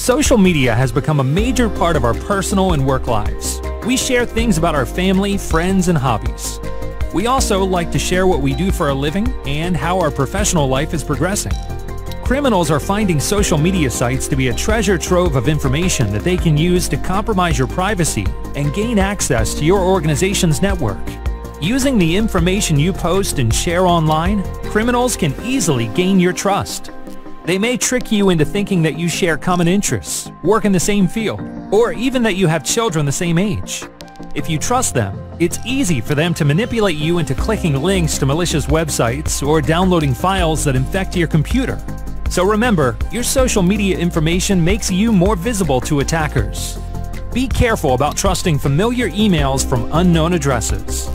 Social media has become a major part of our personal and work lives. We share things about our family, friends, and hobbies. We also like to share what we do for a living and how our professional life is progressing. Criminals are finding social media sites to be a treasure trove of information that they can use to compromise your privacy and gain access to your organization's network. Using the information you post and share online, criminals can easily gain your trust. They may trick you into thinking that you share common interests, work in the same field, or even that you have children the same age. If you trust them, it's easy for them to manipulate you into clicking links to malicious websites or downloading files that infect your computer. So remember, your social media information makes you more visible to attackers. Be careful about trusting familiar emails from unknown addresses.